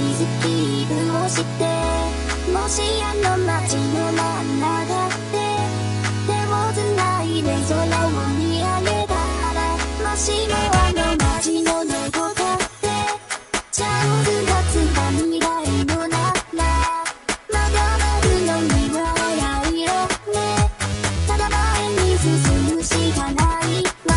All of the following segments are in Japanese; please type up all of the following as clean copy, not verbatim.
しスキープをして、もしあの街の真ん中で手をつないで空を見上げたら、もしもあの街のどこかでチャンスがつかみたいのなら、まだ春のには早いよね。ただ前に進むしかないわ。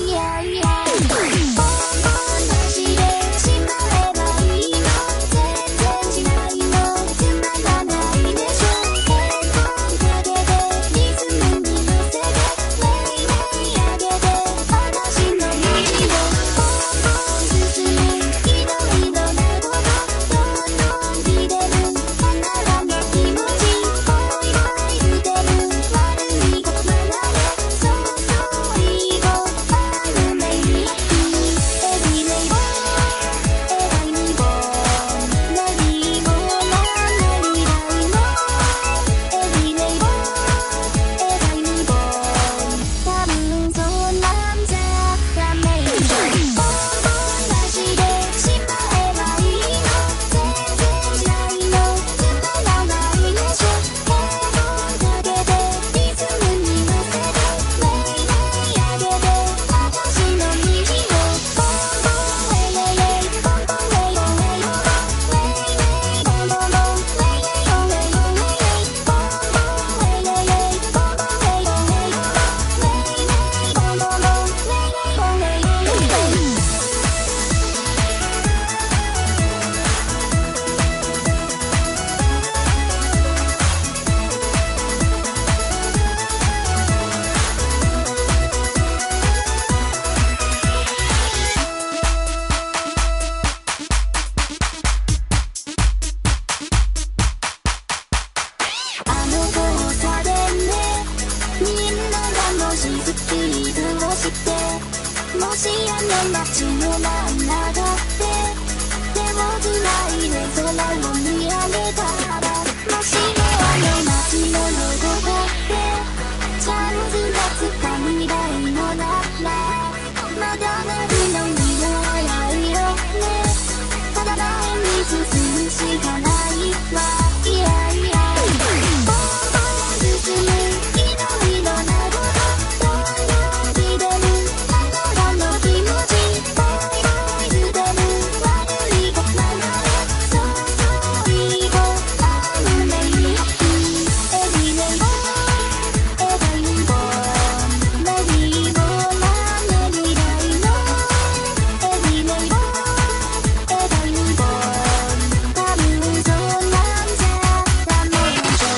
もしあの街の真ん中で手をつないで空を見上げたら、もしもあの街のどこかでチャンスがつかみたいのなら、まだ春のには早いよね。ただ前に進むしかないわ。進むいろいろなことどんどん見てるあなたの気持ちボイボイ捨てる悪いことならそうそういい子あるねいいエビレイボーエダイボーメリーボーラメリダイのエビレイボーエダイボー多分そうなんじゃダメでしょ。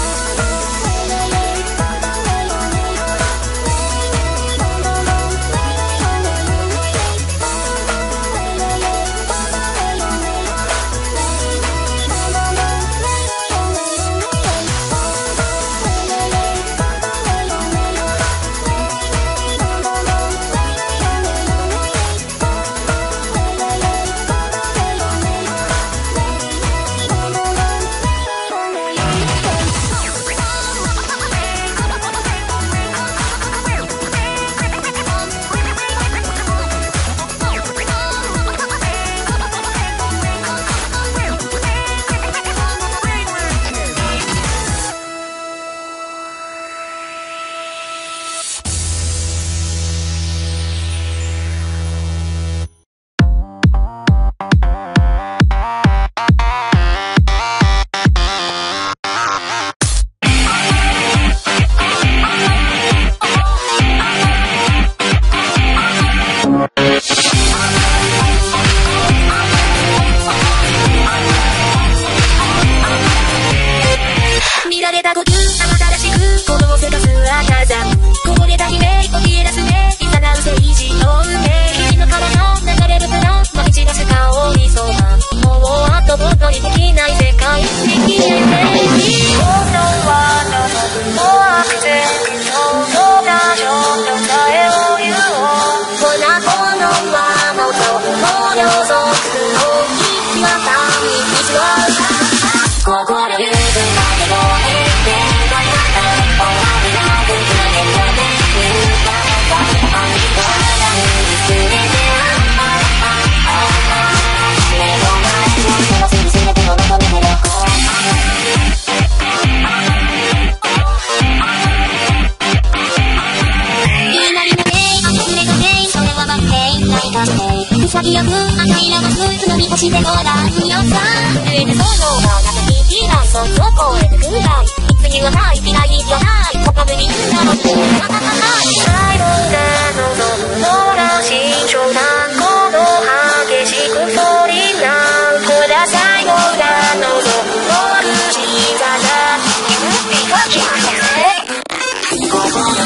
見られた呼吸新しく鼓動せかす赤ちゃんこぼれた悲鳴起き出すねいざなう政治の運命君の川の流れるプランまき散らす香りそうなもうあとぼっとりできない世界に消えていく本当はどの分もアクセントがちょっとさえを言おうこんなこのまま音を予測の日はたみにしわ心ゆくまでもLet's go. 潔く赤いラマス飲み干してごらんよさ上でその中にいらんそこへくらいいつ言わない嫌いじゃない他ぶりなの最後で望むのら慎重なこの激しく反りなこだ最後で望むの口がな指がきませんここの水までごめん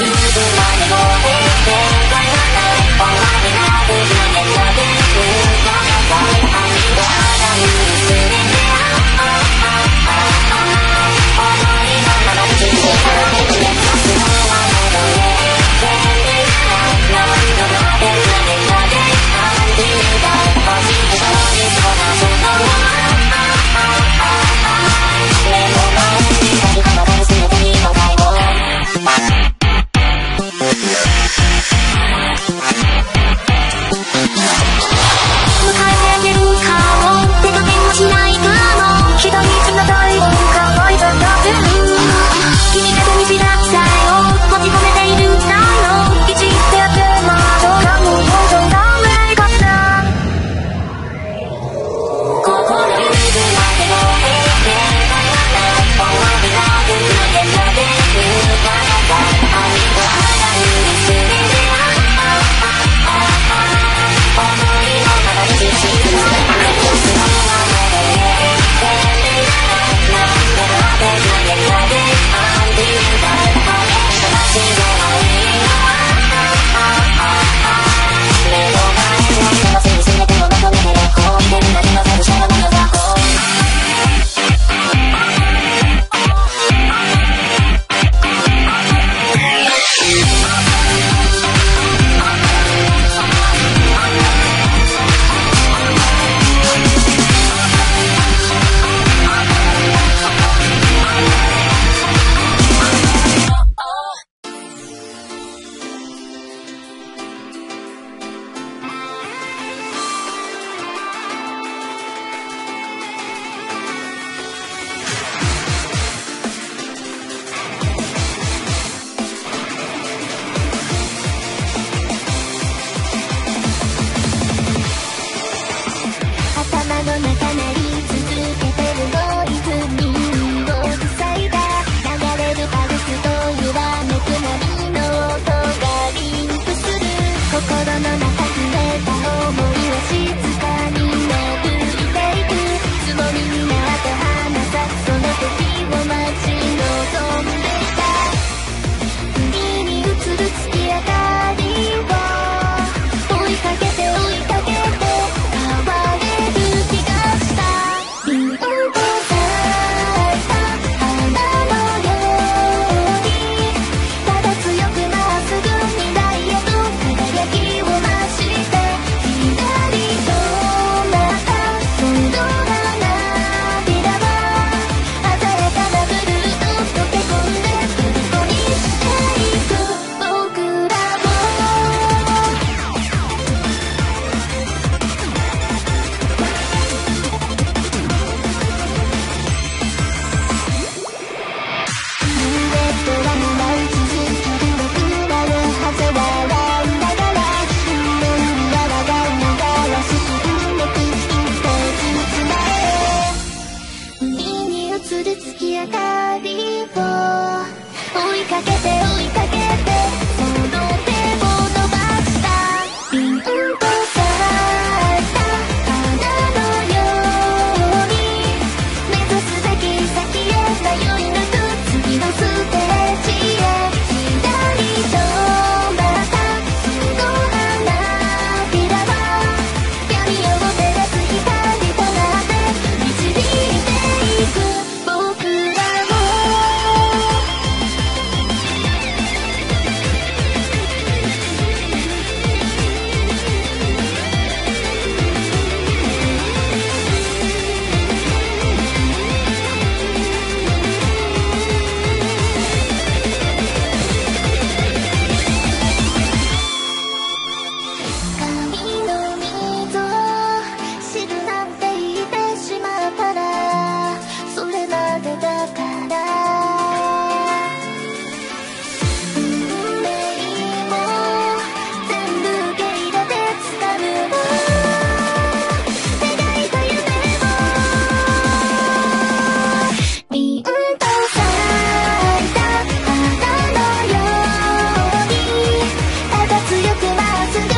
鮮やかなブ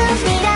未来